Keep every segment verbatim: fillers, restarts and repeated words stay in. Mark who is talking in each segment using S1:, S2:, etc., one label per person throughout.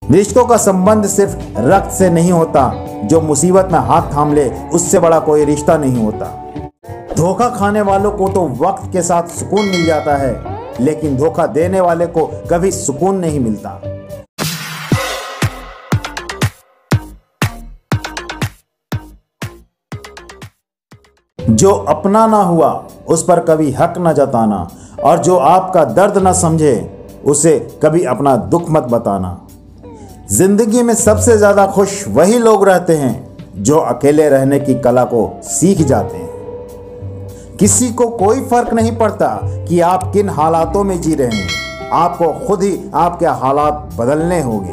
S1: रिश्तों का संबंध सिर्फ रक्त से नहीं होता, जो मुसीबत में हाथ थाम ले उससे बड़ा कोई रिश्ता नहीं होता। धोखा खाने वालों को तो वक्त के साथ सुकून मिल जाता है, लेकिन धोखा देने वाले को कभी सुकून नहीं मिलता। जो अपना ना हुआ उस पर कभी हक न जताना, और जो आपका दर्द न समझे उसे कभी अपना दुख मत बताना। जिंदगी में सबसे ज्यादा खुश वही लोग रहते हैं जो अकेले रहने की कला को सीख जाते हैं। किसी को कोई फर्क नहीं पड़ता कि आप किन हालातों में जी रहे हैं, आपको खुद ही आपके हालात बदलने होंगे।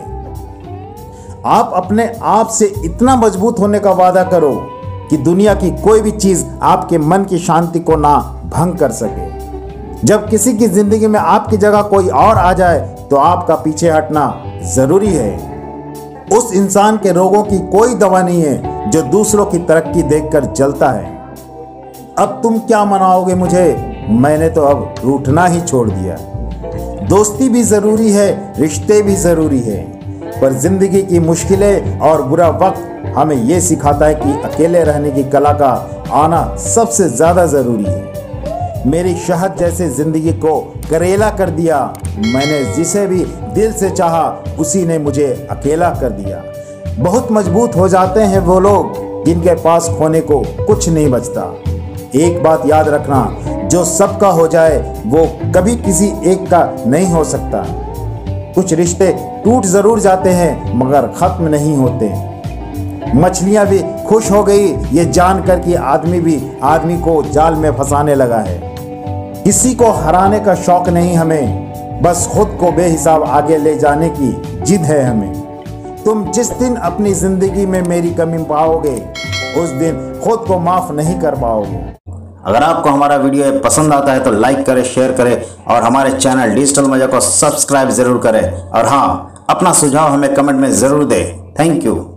S1: आप अपने आप से इतना मजबूत होने का वादा करो कि दुनिया की कोई भी चीज आपके मन की शांति को ना भंग कर सके। जब किसी की जिंदगी में आपकी जगह कोई और आ जाए तो आपका पीछे हटना जरूरी है। उस इंसान के रोगों की कोई दवा नहीं है जो दूसरों की तरक्की देखकर जलता है। अब तुम क्या मनाओगे मुझे, मैंने तो अब रूठना ही छोड़ दिया। दोस्ती भी जरूरी है, रिश्ते भी जरूरी है, पर जिंदगी की मुश्किलें और बुरा वक्त हमें यह सिखाता है कि अकेले रहने की कला का आना सबसे ज्यादा जरूरी है। मेरी शहद जैसे जिंदगी को करेला कर दिया, मैंने जिसे भी दिल से चाहा उसी ने मुझे अकेला कर दिया। बहुत मजबूत हो जाते हैं वो लोग जिनके पास खोने को कुछ नहीं बचता। एक बात याद रखना, जो सबका हो जाए वो कभी किसी एक का नहीं हो सकता। कुछ रिश्ते टूट जरूर जाते हैं मगर खत्म नहीं होते। मछलियां भी खुश हो गई ये जानकर कि आदमी भी आदमी को जाल में फंसाने लगा है। किसी को हराने का शौक नहीं हमें, बस खुद को बेहिसाब आगे ले जाने की जिद है हमें। तुम जिस दिन अपनी जिंदगी में मेरी कमी पाओगे उस दिन खुद को माफ नहीं कर पाओगे।
S2: अगर आपको हमारा वीडियो पसंद आता है तो लाइक करें, शेयर करें और हमारे चैनल डिजिटल मजा को सब्सक्राइब जरूर करें। और हाँ, अपना सुझाव हमें कमेंट में जरूर दें। Thank you.